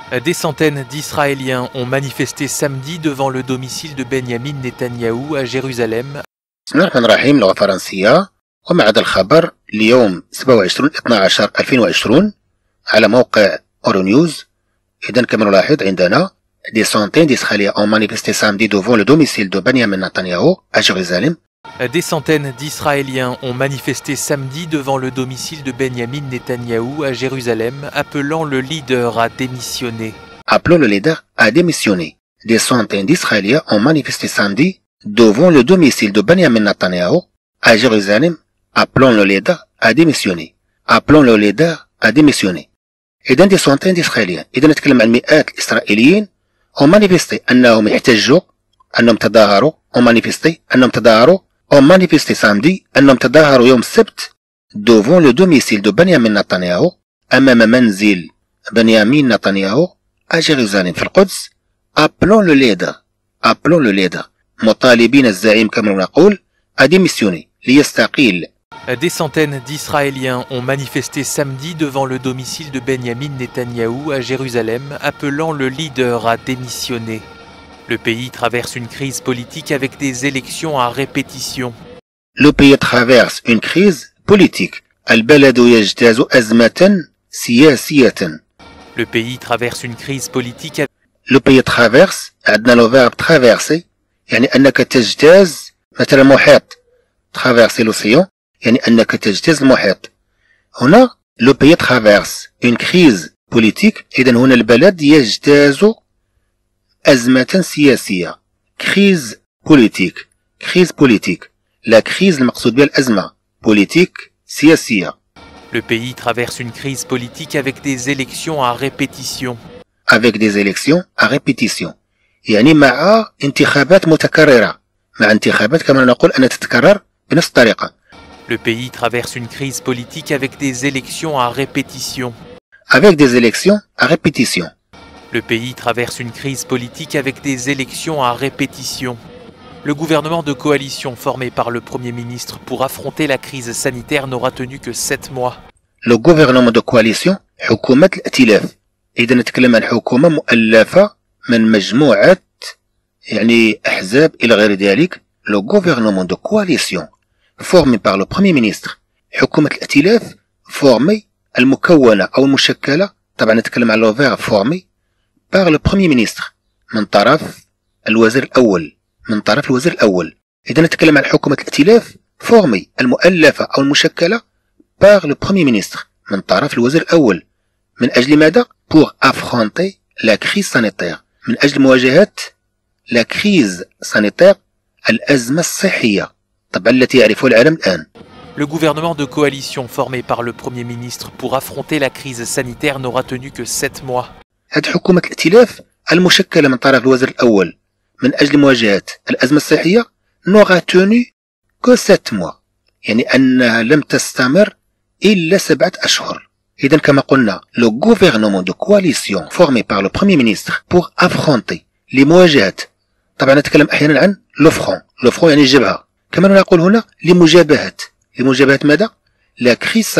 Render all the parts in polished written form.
Des centaines d'Israéliens ont manifesté samedi devant le domicile de Benjamin Netanyahou à Jérusalem. بسم الله الرحمن الرحيم. لغة فرنسية. ومع هذا الخبر اليوم 27/12/2020 على موقع أورونيوز. إذن كما نلاحظ عندنا des centaines d'Israéliens ont manifesté samedi devant le domicile de Benjamin Netanyahou à Jérusalem. Des centaines d'Israéliens ont manifesté samedi devant le domicile de Benjamin Netanyahou à Jérusalem, appelant le leader à démissionner. Appelant le leader à démissionner. Des centaines d'Israéliens ont manifesté samedi devant le domicile de Benjamin Netanyahou à Jérusalem, appelant le leader à démissionner. Appelant le leader à démissionner. إذا des centaines d'Israéliens. إذا نتكلم عن مئات الإسرائيليين ont manifesté أنهم يحتجوا، أنهم تظاهروا، ont manifesté أنهم تظاهروا، ont manifesté samedi أنهم تظاهروا يوم السبت devant le domicile de Benjamin Netanyahou أمام منزل بنيامين نتنياهو à Jérusalem في القدس، appelant le leader مطالبين الزعيم كما نقول à démissionner ليستقيل. Des centaines d'Israéliens ont manifesté samedi devant le domicile de Benjamin Netanyahou à Jérusalem, appelant le leader à démissionner. Le pays traverse une crise politique avec des élections à répétition. Le pays traverse une crise politique. البلد يجتاز أزمة سياسية. Le pays traverse une crise politique. Le pays traverse. عندنا لو verbe traverser يعني أنك تجتاز مثلا محيط. traverser l'océan يعني أنك تجتاز المحيط. هنا le pays traverse une crise politique. إذن هنا البلد يجتاز أزمة سياسية. crise politique. la crise المقصود بها الأزمة. politique سياسية. Le pays traverse une crise politique avec des élections à répétition. avec des élections à répétition. يعني مع انتخابات متكررة. مع انتخابات كما نقول أنها تتكرر بنفس الطريقة. Le pays traverse une crise politique avec des élections à répétition. avec des élections à répétition. Le pays traverse une crise politique avec des élections à répétition. Le gouvernement de coalition formé par le Premier ministre pour affronter la crise sanitaire n'aura tenu que 7 mois. Le gouvernement de coalition حكومة الائتلاف. إذا نتكلم عن حكومة مؤلفة من مجموعة يعني أحزاب إلى غير ذلك. Le gouvernement de coalition formé par le Premier ministre. حكومة الائتلاف formée المكونة أو المشكلة. طبعا نتكلم عن le verbe formé par le Premier ministre من طرف الوزير الأول. إذا نتكلم عن حكومة الائتلاف formée المؤلفة أو المشكلة par le Premier ministre من طرف الوزير الأول. من أجل ماذا؟ pour affronter la crise sanitaire. من أجل مواجهة la crise sanitaire الأزمة الصحية طبعا التي يعرفها العالم الآن. Le gouvernement de coalition formé par le Premier ministre pour affronter la crise sanitaire n'aura tenu que 7 mois. هذه حكومة الائتلاف المشكلة من طرف الوزير الأول من أجل مواجهة الأزمة الصحية n'aura tenu que 7 mois. يعني أنها لم تستمر إلا 7 أشهر. إذا كما قلنا le gouvernement de coalition formé par le Premier ministre pour affronter لمواجهة. طبعا نتكلم أحيانا عن le front يعني الجبهة. كما نقول هنا لمجابهة ماذا؟ la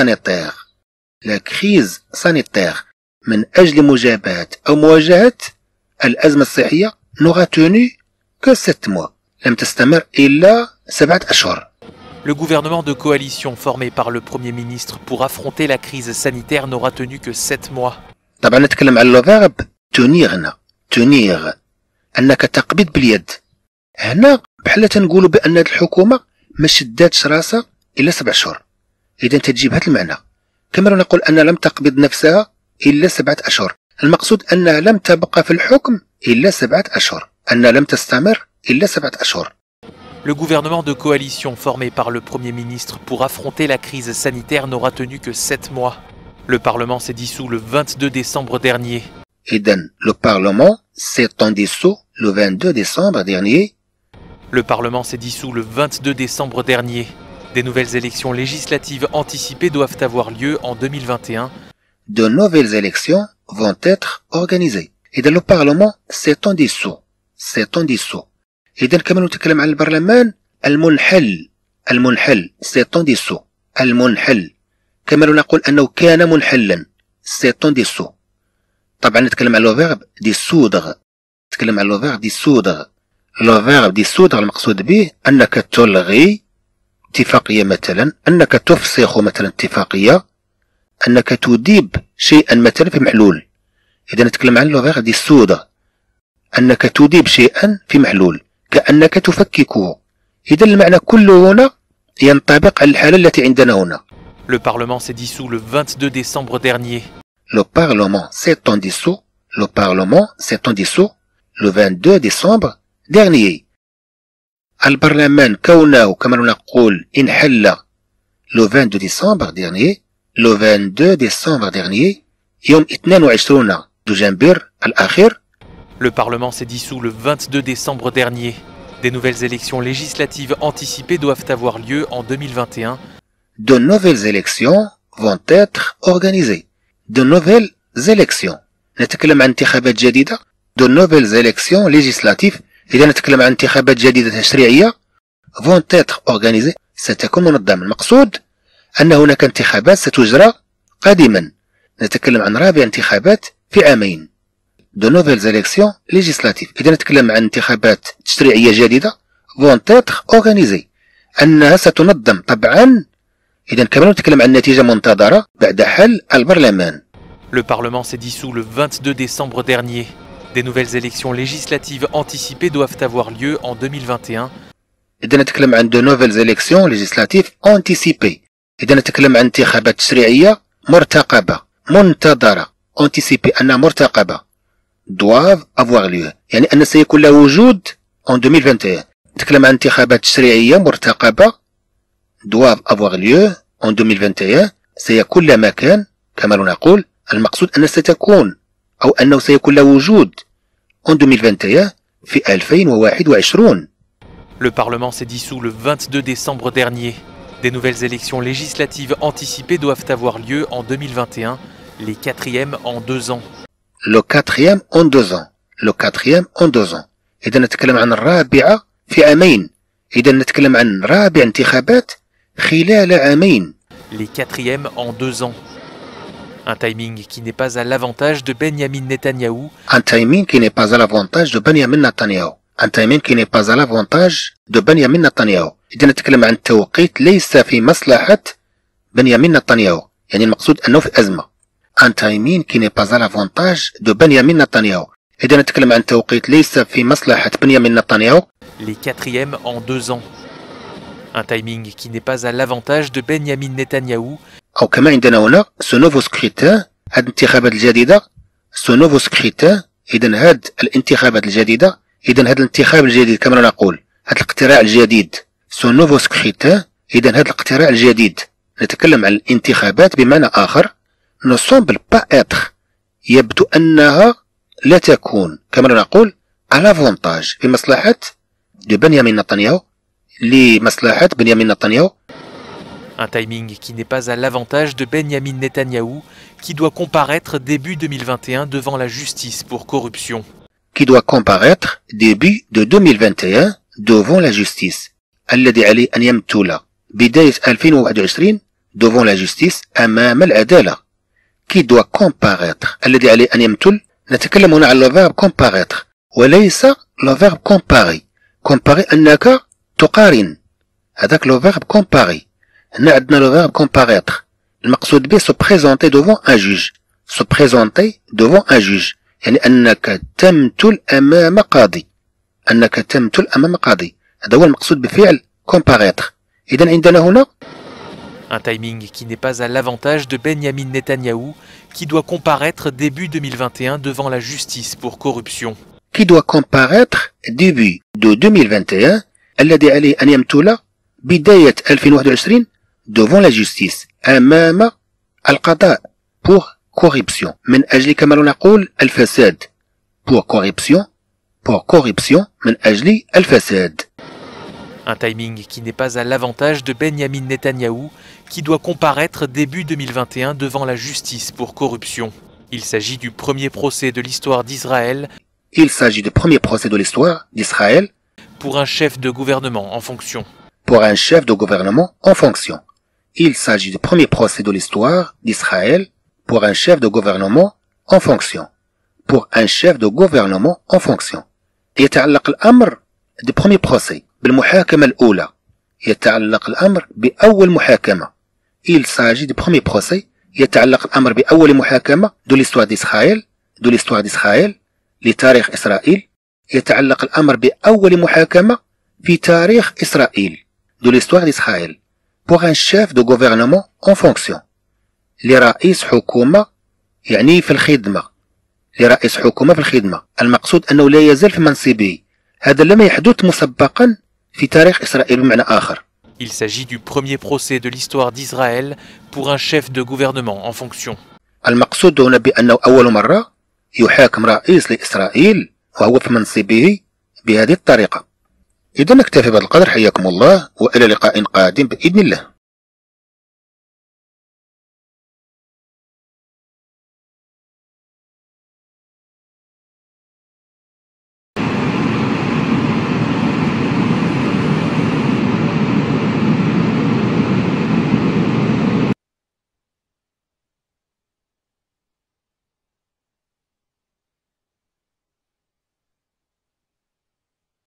crise sanitaire من أجل مجابهة أو مواجهة الأزمة الصحية n'aura tenu que 7 mois. لم تستمر إلا 7 أشهر. Le gouvernement de coalition formé par le Premier ministre pour affronter la crise sanitaire n'aura tenu que 7 mois. طبعا نتكلم عن le verbe tenir هنا. tenir أنك تقبض باليد. هنا بحال تنقولوا بأن الحكومة ما شداتش راسها إلا 7 أشهر. إذا تجيب هذا المعنى. كما نقول أنها لم تقبض نفسها إلا 7 أشهر. المقصود أنها لم تبقى في الحكم إلا 7 أشهر. أنها لم تستمر إلا 7 أشهر. Le gouvernement de coalition formé par le Premier ministre pour affronter la crise sanitaire n'aura tenu que 7 mois. Le Parlement s'est dissous le 22 décembre dernier. إذن le Parlement s'est dissous le 22 décembre dernier. Le Parlement s'est dissous le 22 décembre dernier. Des nouvelles élections législatives anticipées doivent avoir lieu en 2021. De nouvelles élections vont être organisées. إذا le Parlement s'est dissous. إذا كما نتكلم عن البرلمان المنحل s'est dissous. المنحل كما نقول أنه كان منحلا s'est dissous. طبعا نتكلم على لو فيرب ديسودغ. نتكلم على لو فيرب ديسودغ. لو فيرب ديسودغ المقصود به أنك تلغي اتفاقية مثلا، أنك تفسخ مثلا اتفاقية، أنك تذيب شيئا مثلا في محلول. إذا نتكلم عن لو فيرب ديسودغ، أنك تذيب شيئا في محلول كأنك تفككه. إذا المعنى كله هنا ينطبق على الحالة التي عندنا هنا. Le Parlement s'est dissous le 22 décembre dernier. Le Parlement s'étant dissous. Le Parlement s'étant dissous le 22 décembre dernier. البرلمان كونه كما نقول انحل le 22 décembre dernier. Le 22 décembre dernier يوم 22 دجنبر الأخير. Le Parlement s'est dissous le 22 décembre dernier. Des nouvelles élections législatives anticipées doivent avoir lieu en 2021. De nouvelles élections vont être organisées. De nouvelles élections. نتكلم عن انتخابات جديدة. De nouvelles élections législatives. إذا نتكلم عن انتخابات جديدة تشريعية. vont être organisées. ستكون منظمة. المقصود أن هناك انتخابات ستجرى قادما. نتكلم عن رابع انتخابات في عامين. De nouvelles élections législatives. إذا نتكلم عن انتخابات تشريعية جديدة vont être organisées. أنها ستنظم طبعا. إذا كمان نتكلم عن نتيجة منتظرة بعد حل البرلمان. Le Parlement s'est dissous le 22 décembre dernier. Des nouvelles élections législatives anticipées doivent avoir lieu en 2021. إذا نتكلم عن de nouvelles élections législatives anticipées. إذا نتكلم عن انتخابات تشريعية مرتقبة منتظرة. anticipée أنها مرتقبة. doivent avoir lieu. يعني أن سيكون له وجود en 2021. نتكلم عن انتخابات تشريعية مرتقبة doivent avoir lieu en 2021. سيكون له مكان كما نقول. المقصود أن ستكون أو أنه سيكون له وجود en 2021 في 2021. Le Parlement s'est dissous le 22 décembre dernier. Des nouvelles élections législatives anticipées doivent avoir lieu en 2021, les quatrièmes en 2 ans. Le quatrième en 2 ans. Le quatrième en 2 ans. إذا نتكلم عن الرابعة في عامين. إذا نتكلم عن رابع انتخابات خلال عامين. Les quatrièmes en 2 ans. Un timing qui n'est pas à l'avantage de Benjamin Netanyahou. Un timing qui n'est pas à l'avantage de Benjamin Netanyahu. Un timing qui n'est pas à l'avantage de Benjamin Netanyahu. إذا نتكلم عن توقيت ليس في مصلحة بنيامين نتنياهو. يعني المقصود أنه في أزمة. Un timing qui n'est pas à l'avantage de Benjamin Netanyahu. إذا نتكلم عن توقيت ليس في مصلحة بنيامين نتنياهو. Les quatrièmes en 2 ans. Un timing qui n'est pas à l'avantage de Benjamin Netanyahou. أو كما عندنا هنا ce nouveau scrutin. هاد الانتخابات الجديدة. ce nouveau scrutin. إذا هاد الانتخابات الجديدة. إذا هاد الانتخاب الجديد كما نقول. هاد الاقتراع الجديد. ce nouveau scrutin. إذا هاد الاقتراع الجديد. نتكلم عن الانتخابات بمعنى آخر. ne semble pas être. يبدو أنها لا تكون كما نقول à l'avantage في مصلحة بنيامين نتنياهو. لمصلحة بنيامين نتنياهو. Un timing qui n'est pas à l'avantage de Benjamin Netanyahou, qui doit comparaître début 2021 devant la justice pour corruption. Qui doit comparaître début de 2021 devant la justice. الذي عليه أن يمثل بداية 2021 devant la justice أمام العدالة. Qui doit comparaître. الذي عليه أن يمثل. نتكلم هنا عن le verbe comparaître وليس le verbe comparer. comparer أنك تقارن. هذاك le verbe comparer. هنا عندنا le verbe comparaître. المقصود به se présenter devant un juge. se présenter devant un juge. يعني أنك تمثل أمام قاضي. أنك تمثل أمام قاضي. هذا هو المقصود بفعل comparaître. إذا عندنا هنا un timing qui n'est pas à l'avantage de Benjamin Netanyahou, qui doit comparaître début 2021 devant la justice pour corruption. Qui doit comparaître début de 2021 الذي عليه أن يمثل بداية 2021 devant la justice أمام القضاء pour corruption من أجل كما نقول الفساد pour corruption من أجل الفساد. Un timing qui n'est pas à l'avantage de Benjamin Netanyahou, qui doit comparaître début 2021 devant la justice pour corruption. Il s'agit du premier procès de l'histoire d'Israël. Il s'agit du premier procès de l'histoire d'Israël. Pour un chef de gouvernement en fonction. Pour un chef de gouvernement en fonction. Il s'agit du premier procès de l'histoire d'Israël pour un chef de gouvernement en fonction. pour un chef de gouvernement en fonction. يتعلق الأمر du premier procès بالمحاكمة الأولى. يتعلق الأمر بأول محاكمة. Il s'agit du premier procès. يتعلق الأمر بأول محاكمة de l'histoire d'Israël لتاريخ إسرائيل. يتعلق الأمر بأول محاكمة في تاريخ إسرائيل de l'histoire d'Israël pour un chef de gouvernement en fonction. لرئيس حكومة يعني في الخدمة. لرئيس حكومة في الخدمة. المقصود أنه لا يزال في منصبه. هذا لم يحدث مسبقا في تاريخ إسرائيل بمعنى آخر. Il s'agit du premier procès de l'histoire d'Israël pour un chef de gouvernement en fonction. المقصود هنا بأنه أول مرة يحاكم رئيس لإسرائيل وهو في منصبه بهذه الطريقة. إذا نكتفي بهذا القدر. حياكم الله وإلى لقاء قادم بإذن الله.